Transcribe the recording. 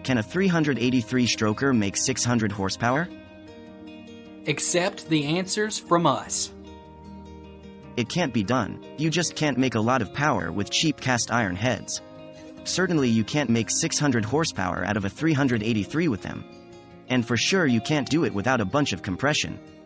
Can a 383 stroker make 600 horsepower? Accept the answers from us. It can't be done. You just can't make a lot of power with cheap cast iron heads. Certainly you can't make 600 horsepower out of a 383 with them. And for sure you can't do it without a bunch of compression.